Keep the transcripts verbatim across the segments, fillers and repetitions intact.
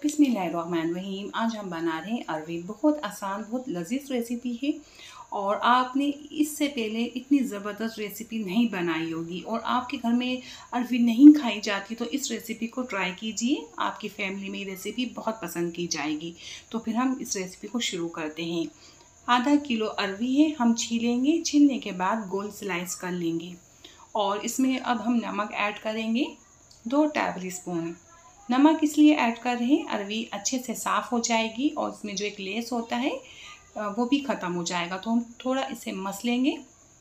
बिस्मिल्लाहिर्रहमानिर्रहीम। आज हम बना रहे हैं अरवी। बहुत आसान, बहुत लजीज रेसिपी है और आपने इससे पहले इतनी ज़बरदस्त रेसिपी नहीं बनाई होगी और आपके घर में अरवी नहीं खाई जाती तो इस रेसिपी को ट्राई कीजिए। आपकी फैमिली में ये रेसिपी बहुत पसंद की जाएगी। तो फिर हम इस रेसिपी को शुरू करते हैं। आधा किलो अरवी है, हम छीलेंगे। छीलने के बाद गोल स्लाइस कर लेंगे और इसमें अब हम नमक ऐड करेंगे, दो टेबल स्पून। नमक इसलिए ऐड कर रहे हैं, अरवी अच्छे से साफ़ हो जाएगी और इसमें जो एक लेस होता है वो भी ख़त्म हो जाएगा। तो हम थोड़ा इसे मसलेंगे।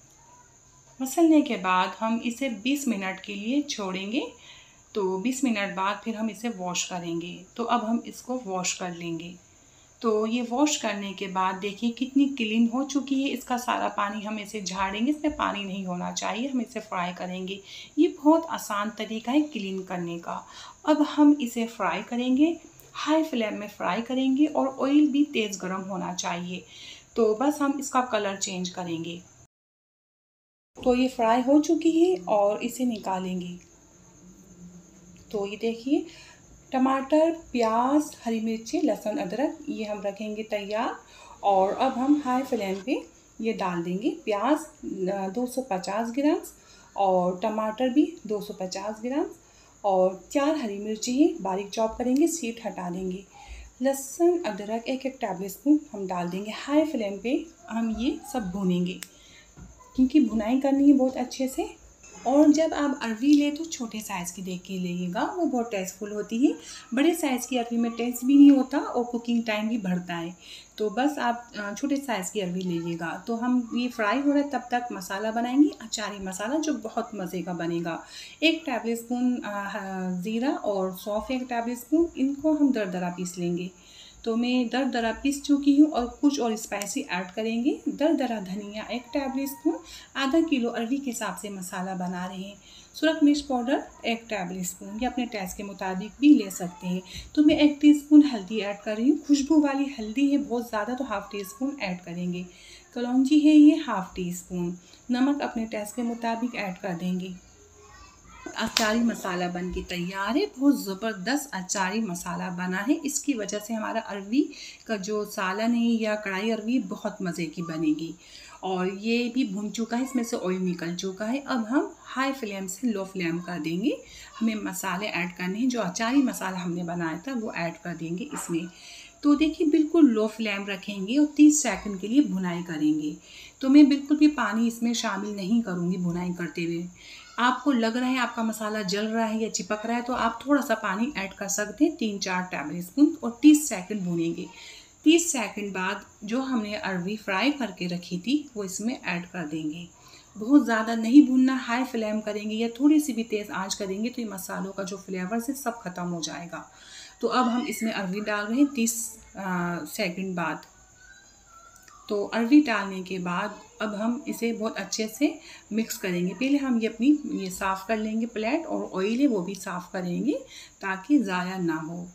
मसलने के बाद हम इसे बीस मिनट के लिए छोड़ेंगे। तो बीस मिनट बाद फिर हम इसे वॉश करेंगे। तो अब हम इसको वॉश कर लेंगे। तो ये वॉश करने के बाद देखिए कितनी क्लीन हो चुकी है। इसका सारा पानी हम इसे झाड़ेंगे, इसमें पानी नहीं होना चाहिए। हम इसे फ्राई करेंगे। ये बहुत आसान तरीका है क्लीन करने का। अब हम इसे फ्राई करेंगे, हाई फ्लेम में फ्राई करेंगे और ऑयल भी तेज़ गर्म होना चाहिए। तो बस हम इसका कलर चेंज करेंगे। तो ये फ्राई हो चुकी है और इसे निकालेंगे। तो ये देखिए टमाटर, प्याज, हरी मिर्ची, लहसुन, अदरक ये हम रखेंगे तैयार। और अब हम हाई फ्लेम पे ये डाल देंगे। प्याज दो सौ पचास ग्राम और टमाटर भी दो सौ पचास ग्राम और चार हरी मिर्ची है, बारीक चॉप करेंगे, सीट हटा देंगे। लहसुन, अदरक एक एक टेबल स्पून हम डाल देंगे। हाई फ्लेम पे हम ये सब भूनेंगे क्योंकि भुनाई करनी है बहुत अच्छे से। और जब आप अरवी ले तो छोटे साइज़ की देख के लीजिएगा, वो बहुत टेस्टफुल होती है। बड़े साइज़ की अरवी में टेस्ट भी नहीं होता और कुकिंग टाइम भी बढ़ता है। तो बस आप छोटे साइज़ की अरवी लीजिएगा। तो हम ये फ्राई हो रहा है तब तक मसाला बनाएंगे, अचारी मसाला जो बहुत मज़े का बनेगा। एक टेबल स्पून ज़ीरा और सौंफ एक टेबल स्पून, इनको हम दरदरा पीस लेंगे। तो मैं दरदरा पीस चुकी हूँ और कुछ और स्पाइसी ऐड करेंगे। दरदरा धनिया एक टेबल स्पून, आधा किलो अरवी के हिसाब से मसाला बना रहे हैं। सुरख मिर्च पाउडर एक टेबल स्पून, या अपने टेस्ट के मुताबिक भी ले सकते हैं। तो मैं एक टीस्पून हल्दी ऐड कर रही हूँ। खुशबू वाली हल्दी है, बहुत ज़्यादा तो हाफ़ टी स्पून ऐड करेंगे। कलौंजी है ये हाफ़ टी स्पून। नमक अपने टेस्ट के मुताबिक ऐड कर देंगे। अचारी मसाला बन के तैयार है। बहुत ज़बरदस्त अचारी मसाला बना है। इसकी वजह से हमारा अरवी का जो सालन है या कढ़ाई अरवी बहुत मज़े की बनेगी। और ये भी भुन चुका है, इसमें से ऑयल निकल चुका है। अब हम हाई फ्लेम से लो फ्लेम कर देंगे। हमें मसाले ऐड करने हैं, जो अचारी मसाला हमने बनाया था वो ऐड कर देंगे इसमें। तो देखिए बिल्कुल लो फ्लेम रखेंगे और तीस सेकंड के लिए भुनाई करेंगे। तो मैं बिल्कुल भी पानी इसमें शामिल नहीं करूँगी भुनाई करते हुए। आपको लग रहा है आपका मसाला जल रहा है या चिपक रहा है तो आप थोड़ा सा पानी ऐड कर सकते हैं, तीन चार टेबल स्पून, और तीस सेकंड भूनेंगे। तीस सेकंड बाद जो हमने अरवी फ्राई करके रखी थी वो इसमें ऐड कर देंगे। बहुत ज़्यादा नहीं भूनना, हाई फ्लेम करेंगे या थोड़ी सी भी तेज़ आंच करेंगे तो ये मसालों का जो फ्लेवर है सब ख़त्म हो जाएगा। तो अब हम इसमें अरवी डाल रहे हैं तीस सेकंड बाद। तो अरवी डालने के बाद अब हम इसे बहुत अच्छे से मिक्स करेंगे। पहले हम ये अपनी ये साफ़ कर लेंगे प्लेट, और ऑयल है वो भी साफ़ करेंगे ताकि ज़ाया ना हो।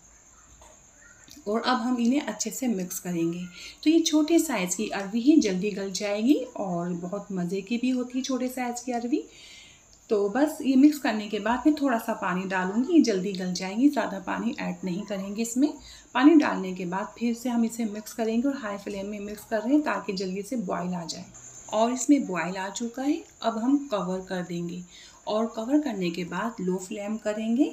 और अब हम इन्हें अच्छे से मिक्स करेंगे। तो ये छोटे साइज़ की अरवी ही जल्दी गल जाएगी और बहुत मज़े की भी होती है छोटे साइज़ की अरवी। तो बस ये मिक्स करने के बाद मैं थोड़ा सा पानी डालूंगी, ये जल्दी गल जाएगी। ज़्यादा पानी ऐड नहीं करेंगे इसमें। पानी डालने के बाद फिर से हम इसे मिक्स करेंगे और हाई फ्लेम में मिक्स कर रहे हैं ताकि जल्दी से बॉईल आ जाए। और इसमें बॉईल आ चुका है। अब हम कवर कर देंगे और कवर करने के बाद लो फ्लेम करेंगे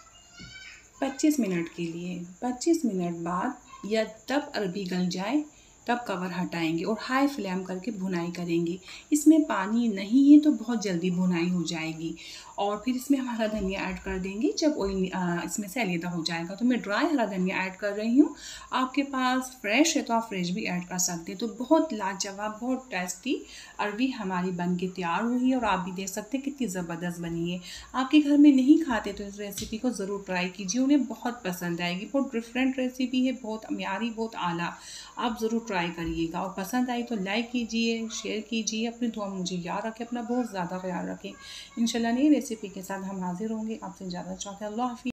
पच्चीस मिनट के लिए। पच्चीस मिनट बाद या तब अरवी गल जाए तब कवर हटाएंगे और हाई फ्लेम करके भुनाई करेंगे। इसमें पानी नहीं है तो बहुत जल्दी भुनाई हो जाएगी। और फिर इसमें हम हरा धनिया ऐड कर देंगे जब ऑयल इसमें से अलग हो जाएगा। तो मैं ड्राई हरा धनिया ऐड कर रही हूँ। आपके पास फ्रेश है तो आप फ्रेश भी ऐड कर सकते हैं। तो बहुत लाजवाब, बहुत टेस्टी अरवी हमारी बन के तैयार हुई है और आप भी देख सकते हैं कितनी ज़बरदस्त बनी है। आपके घर में नहीं खाते तो इस रेसिपी को ज़रूर ट्राई कीजिए, उन्हें बहुत पसंद आएगी। बहुत डिफरेंट रेसिपी है, बहुत म्यारी, बहुत आला। आप ज़रूर ट्राई करिएगा और पसंद आई तो लाइक कीजिए, शेयर कीजिए। अपनी दुआ मुझे याद रखें, अपना बहुत ज़्यादा ख्याल रखें। इंशाल्लाह नई रेसिपी के साथ हम हाजिर होंगे। आपसे ज़्यादा चाहते हैं। अल्लाह हाफ़िज़।